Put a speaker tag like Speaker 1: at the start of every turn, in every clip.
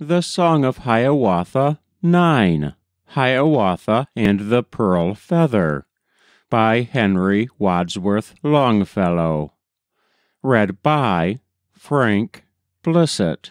Speaker 1: The Song of Hiawatha 9. Hiawatha and the Pearl Feather by Henry Wadsworth Longfellow. Read by Frank Blissett.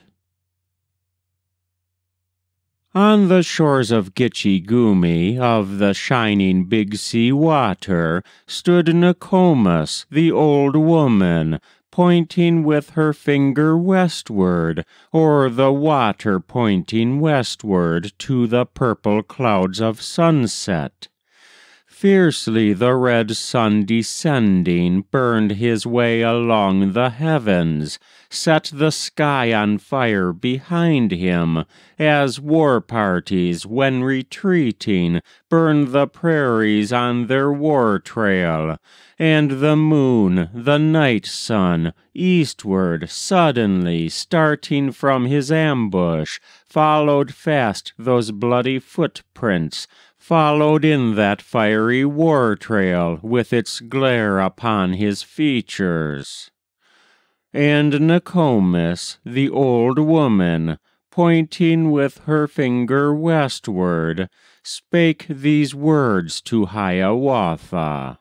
Speaker 1: On the shores of Gitche Gumee, of the shining Big Sea water, stood Nokomis, the old woman, pointing with her finger westward, o'er the water pointing westward to the purple clouds of sunset. Fiercely the red sun descending burned his way along the heavens, set the sky on fire behind him, as war parties, when retreating, burn the prairies on their war trail, and the moon, the night sun, eastward, suddenly starting from his ambush, followed fast those bloody footprints, followed in that fiery war trail with its glare upon his features. And Nokomis, the old woman, pointing with her finger westward, spake these words to Hiawatha.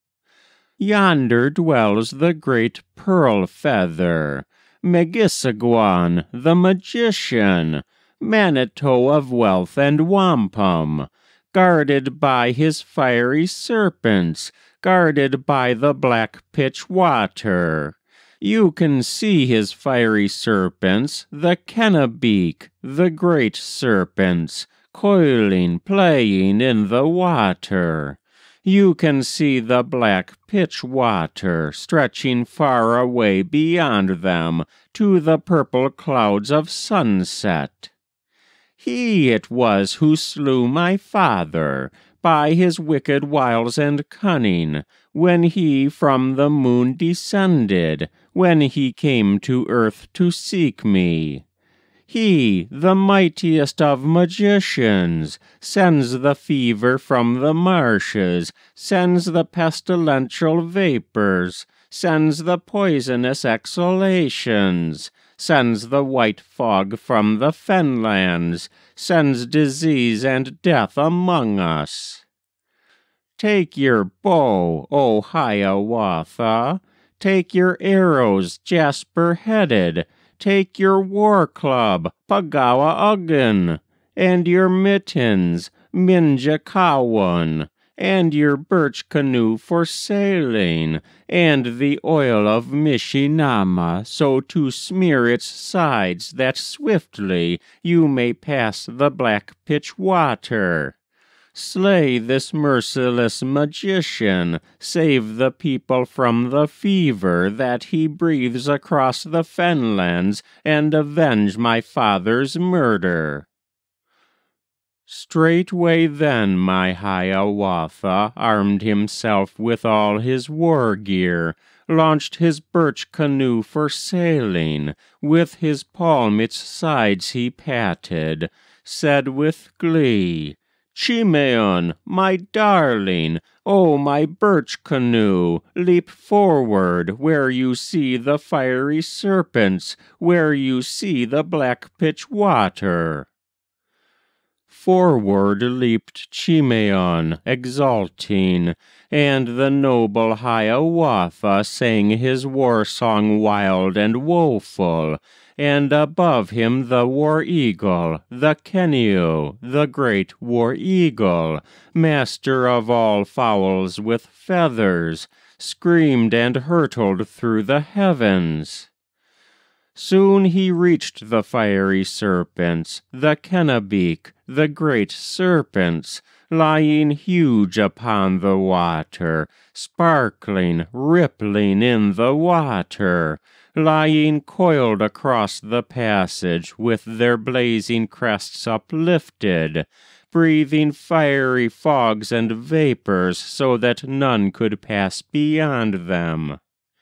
Speaker 1: Yonder dwells the great Pearl Feather, Megissaguan, the magician, Manito of wealth and wampum, guarded by his fiery serpents, guarded by the black pitch water. You can see his fiery serpents, the Kennebeak, the great serpents, coiling, playing in the water. You can see the black pitch water stretching far away beyond them to the purple clouds of sunset. He it was who slew my father by his wicked wiles and cunning, when he from the moon descended, when he came to earth to seek me. He, the mightiest of magicians, sends the fever from the marshes, sends the pestilential vapors, sends the poisonous exhalations, sends the white fog from the fenlands, sends disease and death among us. Take your bow, O Hiawatha, take your arrows, jasper-headed, take your war club, Pagawa-uggan, and your mittens, Minjakawan, and your birch canoe for sailing, and the oil of Mishinama, so to smear its sides that swiftly you may pass the black pitch water. Slay this merciless magician, save the people from the fever that he breathes across the fenlands, and avenge my father's murder. Straightway then my Hiawatha armed himself with all his war gear, launched his birch canoe for sailing, with his palm its sides he patted, said with glee, Chimeon, my darling, O my birch canoe, leap forward where you see the fiery serpents, where you see the black pitch water. Forward leaped Chimeon, exulting, and the noble Hiawatha sang his war song wild and woeful, and above him the war eagle, the Keneu, the great war eagle, master of all fowls with feathers, screamed and hurtled through the heavens. Soon he reached the fiery serpents, the Kennebeak, the great serpents, lying huge upon the water, sparkling, rippling in the water, lying coiled across the passage with their blazing crests uplifted, breathing fiery fogs and vapors so that none could pass beyond them.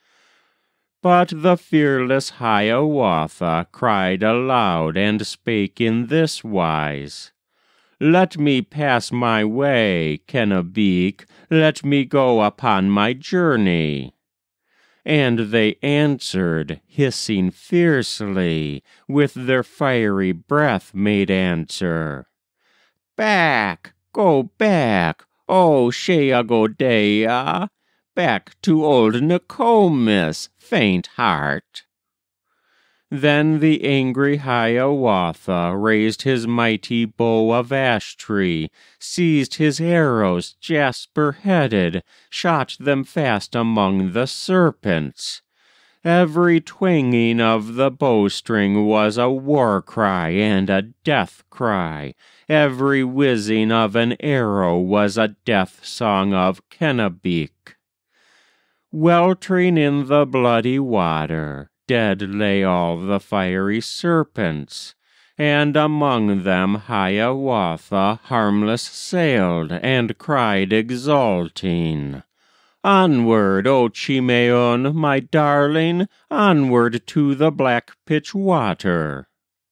Speaker 1: But the fearless Hiawatha cried aloud and spake in this wise, Let me pass my way, Kennebeak, let me go upon my journey. And they answered, hissing fiercely, with their fiery breath made answer. Back, go back, O Sheagodea, back to old Nokomis, faint heart. Then the angry Hiawatha raised his mighty bow of ash tree, seized his arrows jasper-headed, shot them fast among the serpents. Every twanging of the bowstring was a war cry and a death cry. Every whizzing of an arrow was a death song of Kennebec. Weltering in the bloody water, dead lay all the fiery serpents, and among them Hiawatha harmless sailed and cried exulting, Onward, O Chimeon, my darling, onward to the black pitch water.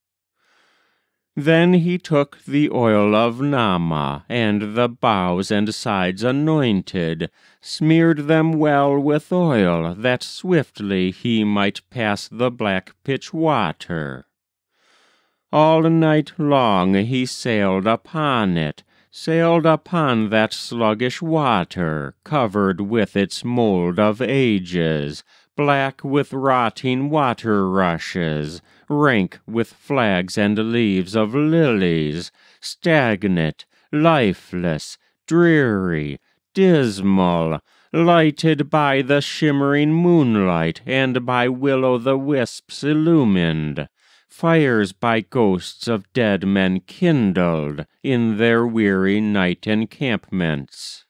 Speaker 1: Then he took the oil of Nama, and the bows and sides anointed, smeared them well with oil, that swiftly he might pass the black pitch water. All night long he sailed upon it, sailed upon that sluggish water, covered with its mold of ages, black with rotting water rushes, rank with flags and leaves of lilies, stagnant, lifeless, dreary, dismal, lighted by the shimmering moonlight and by will-o'-the-wisps illumined, fires by ghosts of dead men kindled in their weary night encampments.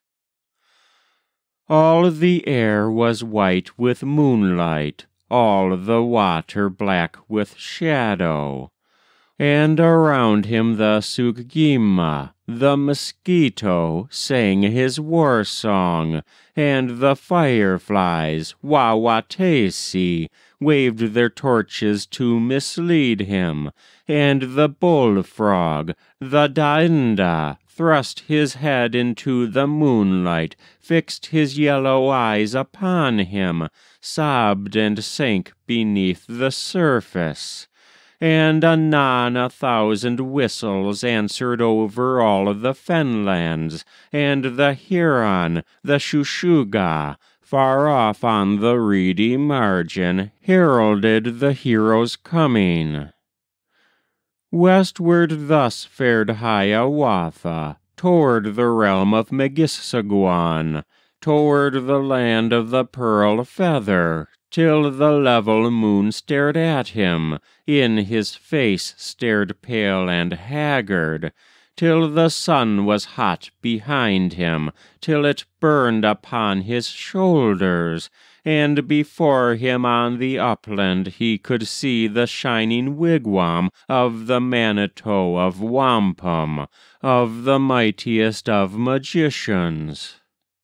Speaker 1: All the air was white with moonlight, all the water black with shadow, and around him the Sugima, the mosquito, sang his war song, and the fireflies, Wawatesi, waved their torches to mislead him, and the bullfrog, the Dainda, thrust his head into the moonlight, fixed his yellow eyes upon him, sobbed and sank beneath the surface. And anon 1,000 whistles answered over all the fenlands, and the Huron, the Shushuga, far off on the reedy margin, heralded the hero's coming. Westward thus fared Hiawatha, toward the realm of Megissagwan, toward the land of the pearl feather, till the level moon stared at him, in his face stared pale and haggard, till the sun was hot behind him, till it burned upon his shoulders, and before him on the upland he could see the shining wigwam of the Manitou of Wampum, of the mightiest of magicians.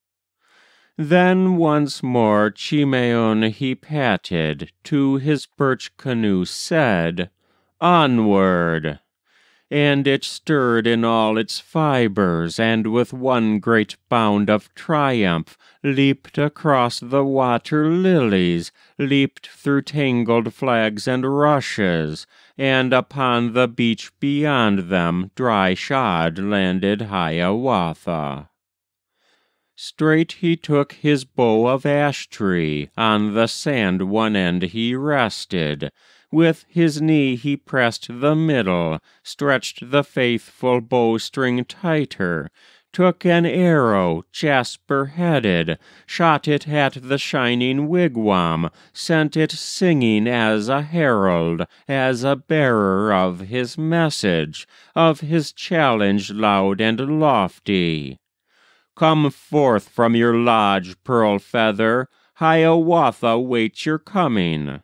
Speaker 1: Then once more Chimeon he patted, to his birch canoe said, Onward! And it stirred in all its fibers, and with one great bound of triumph leaped across the water lilies, leaped through tangled flags and rushes, and upon the beach beyond them dry-shod landed Hiawatha. Straight he took his bow of ash-tree, on the sand one end he rested, with his knee he pressed the middle, stretched the faithful bowstring tighter, took an arrow, jasper-headed, shot it at the shining wigwam, sent it singing as a herald, as a bearer of his message, of his challenge loud and lofty. Come forth from your lodge, Pearl Feather, Hiawatha waits your coming.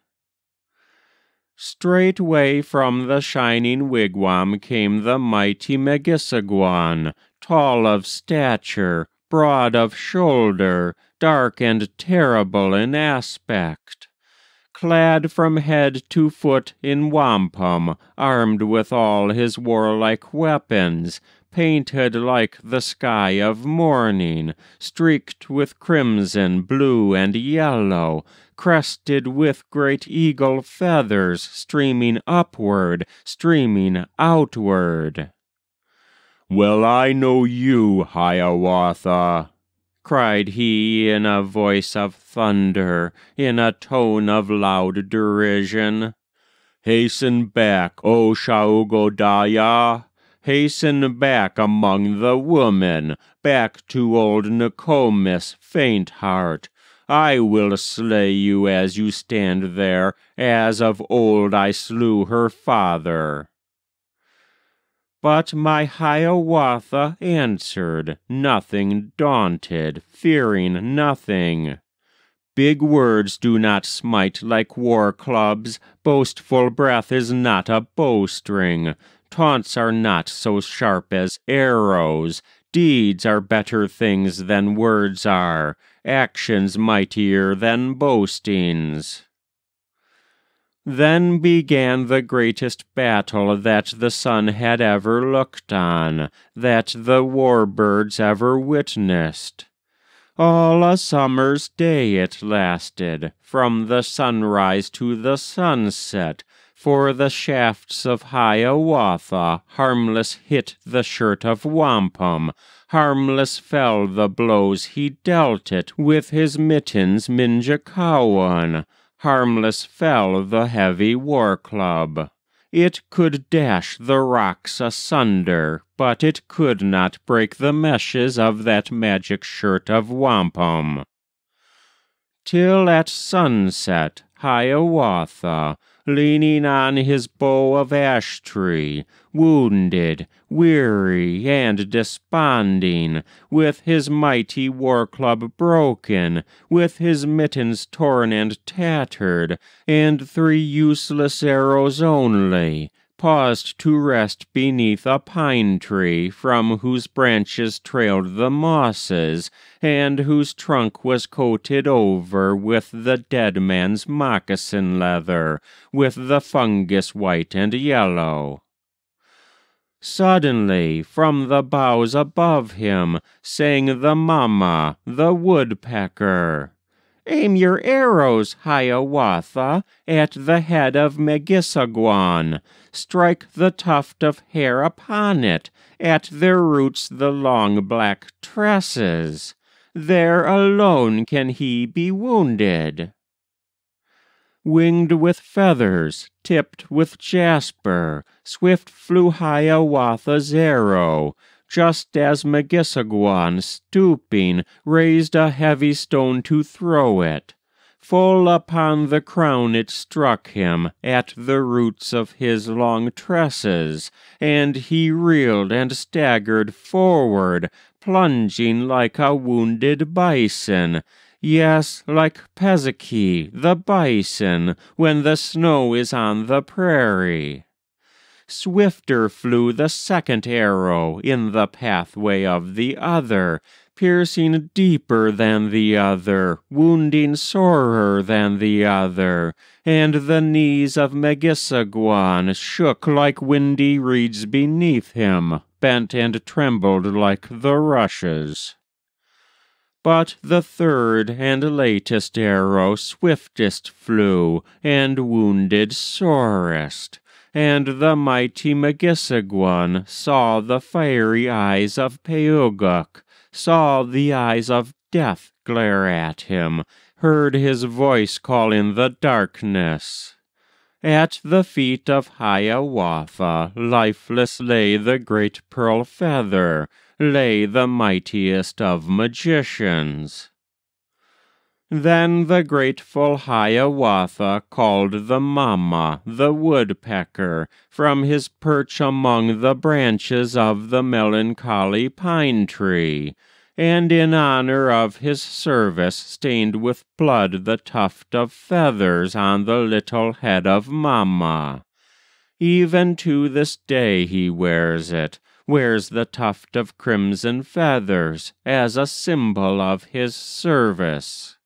Speaker 1: Straightway from the shining wigwam came the mighty Megissagwan, tall of stature, broad of shoulder, dark and terrible in aspect. Clad from head to foot in wampum, armed with all his warlike weapons, painted like the sky of morning, streaked with crimson, blue, and yellow, crested with great eagle feathers, streaming upward, streaming outward. "Well, I know you, Hiawatha," cried he in a voice of thunder, in a tone of loud derision. "Hasten back, O Shaugodaya! Hasten back among the women, back to old Nokomis, faint heart. I will slay you as you stand there, as of old I slew her father." But my Hiawatha answered, nothing daunted, fearing nothing. "Big words do not smite like war clubs, boastful breath is not a bowstring, taunts are not so sharp as arrows, deeds are better things than words are, actions mightier than boastings." Then began the greatest battle that the sun had ever looked on, that the war-birds ever witnessed. All a summer's day it lasted, from the sunrise to the sunset, for the shafts of Hiawatha harmless hit the shirt of wampum, harmless fell the blows he dealt it with his mittens Minjakawan, harmless fell the heavy war-club. It could dash the rocks asunder, but it could not break the meshes of that magic shirt of wampum. Till at sunset, Hiawatha, leaning on his bow of ash-tree, wounded, weary, and desponding, with his mighty war-club broken, with his mittens torn and tattered, and 3 useless arrows only, paused to rest beneath a pine tree from whose branches trailed the mosses, and whose trunk was coated over with the dead man's moccasin leather, with the fungus white and yellow. Suddenly, from the boughs above him, sang the mama, the woodpecker. "Aim your arrows, Hiawatha, at the head of Megissaguan. Strike the tuft of hair upon it, at their roots the long black tresses. There alone can he be wounded." Winged with feathers, tipped with jasper, swift flew Hiawatha's arrow, just as Megissaguan, stooping, raised a heavy stone to throw it. Full upon the crown it struck him, at the roots of his long tresses, and he reeled and staggered forward, plunging like a wounded bison. Yes, like Pezeki, the bison, when the snow is on the prairie. Swifter flew the second arrow in the pathway of the other, piercing deeper than the other, wounding sorer than the other, and the knees of Megissaguan shook like windy reeds beneath him, bent and trembled like the rushes. But the third and latest arrow swiftest flew, and wounded sorest, and the mighty Megissaguan saw the fiery eyes of Peuguk, saw the eyes of death glare at him, heard his voice call in the darkness. At the feet of Hiawatha lifeless lay the great pearl feather, lay the mightiest of magicians. Then the grateful Hiawatha called the mama, the woodpecker, from his perch among the branches of the melancholy pine tree, and in honor of his service stained with blood the tuft of feathers on the little head of mama. Even to this day he wears it, wears the tuft of crimson feathers, as a symbol of his service.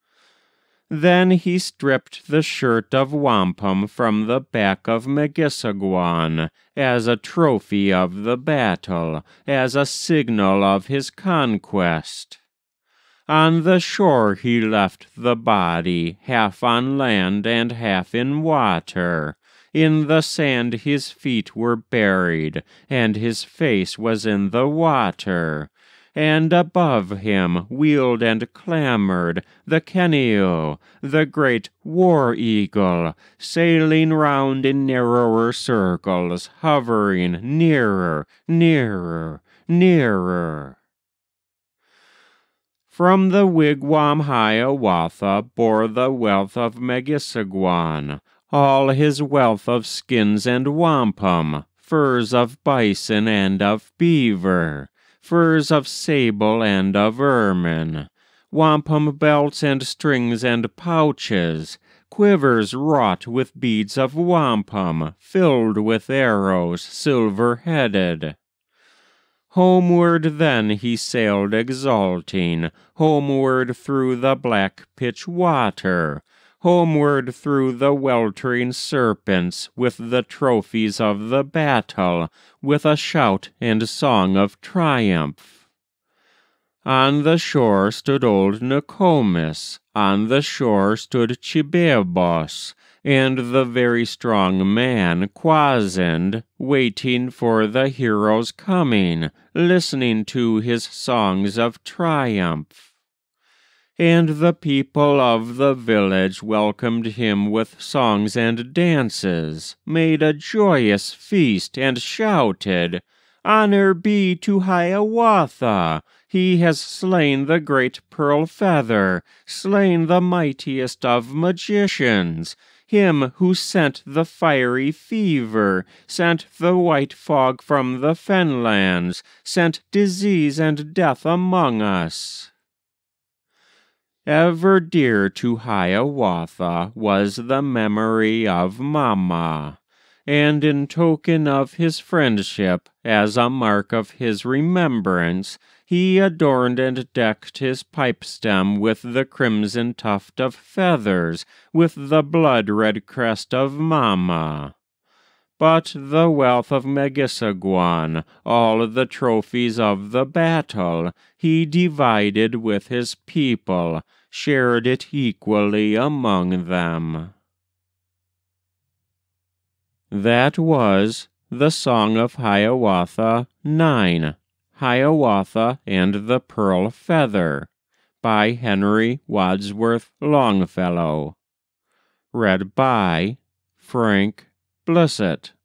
Speaker 1: Then he stripped the shirt of wampum from the back of Megissaguan, as a trophy of the battle, as a signal of his conquest. On the shore he left the body, half on land and half in water. In the sand his feet were buried, and his face was in the water. And above him wheeled and clamored the Keneu, the great war-eagle, sailing round in narrower circles, hovering nearer, nearer, nearer. From the wigwam Hiawatha bore the wealth of Megissaguan, all his wealth of skins and wampum, furs of bison and of beaver, furs of sable and of ermine, wampum belts and strings and pouches, quivers wrought with beads of wampum, filled with arrows silver-headed. Homeward then he sailed exulting, homeward through the black pitch water, homeward through the weltering serpents, with the trophies of the battle, with a shout and song of triumph. On the shore stood old Nokomis, on the shore stood Chibebos, and the very strong man Quasend, waiting for the hero's coming, listening to his songs of triumph. And the people of the village welcomed him with songs and dances, made a joyous feast, and shouted, "Honor be to Hiawatha! He has slain the great pearl feather, slain the mightiest of magicians, him who sent the fiery fever, sent the white fog from the fenlands, sent disease and death among us." Ever dear to Hiawatha was the memory of Mama, and in token of his friendship, as a mark of his remembrance, he adorned and decked his pipe-stem with the crimson tuft of feathers, with the blood-red crest of Mama. But the wealth of Megissaguan, all the trophies of the battle, he divided with his people, shared it equally among them. That was the Song of Hiawatha 9, Hiawatha and the Pearl Feather, by Henry Wadsworth Longfellow. Read by Frank Blissett.